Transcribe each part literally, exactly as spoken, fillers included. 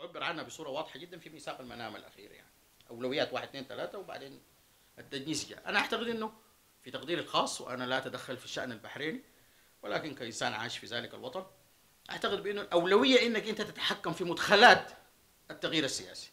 يعبر عنها بصوره واضحه جدا في ميثاق المنامه الاخير، يعني اولويات واحد اثنين ثلاثه وبعدين التدنيس جاء. انا اعتقد انه في تقديري الخاص، وانا لا اتدخل في الشان البحريني ولكن كانسان عايش في ذلك الوطن، اعتقد بانه الاولويه انك انت تتحكم في مدخلات التغيير السياسي.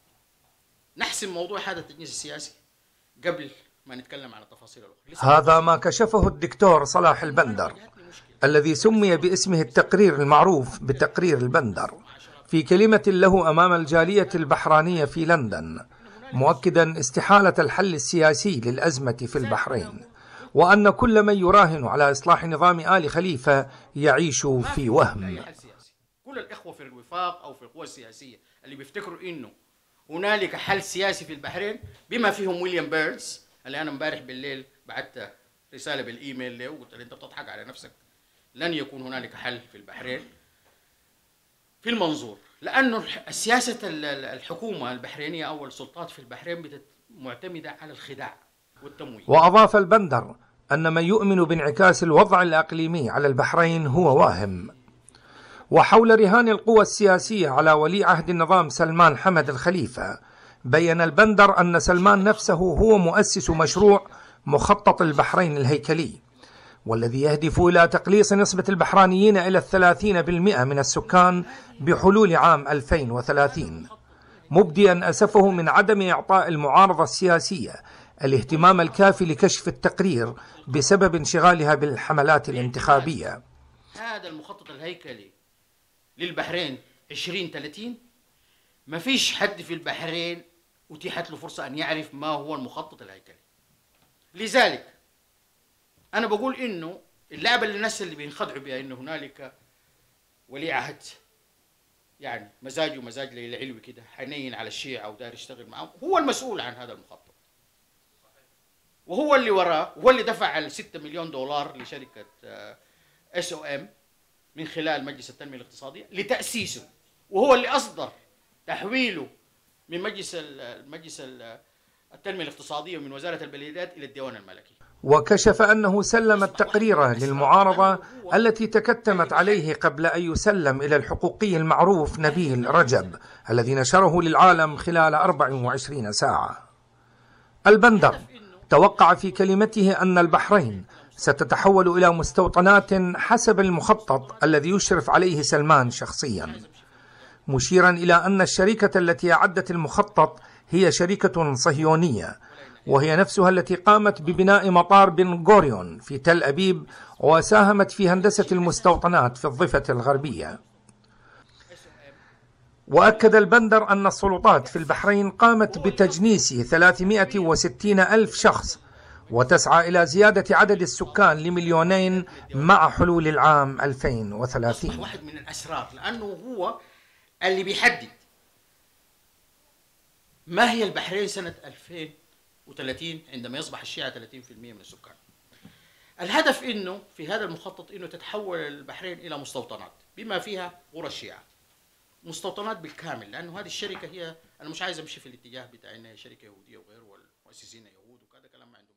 نحسم موضوع هذا التجنيس السياسي قبل ما نتكلم عن التفاصيل الاخرى. هذا ما كشفه الدكتور صلاح البندر الذي سمي باسمه التقرير المعروف بتقرير البندر في كلمة له أمام الجالية البحرانية في لندن، مؤكدا استحالة الحل السياسي للأزمة في البحرين، وأن كل من يراهن على إصلاح نظام آل خليفة يعيش في وهم. كل الإخوة في الوفاق أو في القوى السياسية اللي بيفتكروا إنه هنالك حل سياسي في البحرين بما فيهم ويليام بيرنز اللي أنا امبارح بالليل بعت رسالة بالإيميل له وقلت له أنت بتضحك على نفسك، لن يكون هنالك حل في البحرين في المنظور، لأنه السياسة الحكومة البحرينية أو السلطات في البحرين معتمدة على الخداع والتمويل. وأضاف البندر أن من يؤمن بانعكاس الوضع الإقليمي على البحرين هو واهم. وحول رهان القوى السياسية على ولي عهد النظام سلمان حمد الخليفة، بيّن البندر أن سلمان نفسه هو مؤسس مشروع مخطط البحرين الهيكلي، والذي يهدف إلى تقليص نسبة البحرانيين إلى الثلاثين بالمئة من السكان بحلول عام ألفين وثلاثين، مبديا أسفه من عدم إعطاء المعارضة السياسية الاهتمام الكافي لكشف التقرير بسبب انشغالها بالحملات الانتخابية. هذا المخطط الهيكلي للبحرين عشرين ثلاثين ما فيش حد في البحرين أتيحت له فرصة أن يعرف ما هو المخطط الهيكلي. لذلك أنا بقول إنه اللعبة اللي الناس اللي بينخدعوا بها إنه هنالك ولي عهد يعني مزاجه مزاج ليلى علوي كده حنين على الشيعة ودار يشتغل معهم، هو المسؤول عن هذا المخطط وهو اللي وراه، وهو اللي دفع الستة مليون دولار لشركة اس او ام من خلال مجلس التنمية الاقتصادية لتأسيسه، وهو اللي أصدر تحويله من مجلس المجلس التنمية الاقتصادية ومن وزارة البلديات إلى الديوان الملكي. وكشف أنه سلم التقرير للمعارضة التي تكتمت عليه قبل أن يسلم إلى الحقوقي المعروف نبيل رجب الذي نشره للعالم خلال أربع وعشرين ساعة. البندر توقع في كلمته أن البحرين ستتحول إلى مستوطنات حسب المخطط الذي يشرف عليه سلمان شخصيا، مشيرا إلى أن الشركة التي أعدت المخطط هي شركة صهيونية، وهي نفسها التي قامت ببناء مطار بن غوريون في تل أبيب وساهمت في هندسة المستوطنات في الضفة الغربية. وأكد البندر أن السلطات في البحرين قامت بتجنيس ثلاثمئة وستين ألف شخص وتسعى إلى زيادة عدد السكان لمليونين مع حلول العام ألفين وثلاثين. واحد من الأسرار لأنه هو اللي بيحدد ما هي البحرين سنة ألفين وثلاثين عندما يصبح الشيعة ثلاثين بالمئة من السكان. الهدف إنه في هذا المخطط إنه تتحول البحرين إلى مستوطنات بما فيها قرى الشيعة، مستوطنات بالكامل، لأنه هذه الشركة هي أنا مش عايز أمشي في الاتجاه بتاع إنها شركة يهودية وغيره والمؤسسين يهود وكذا كلام ما عنده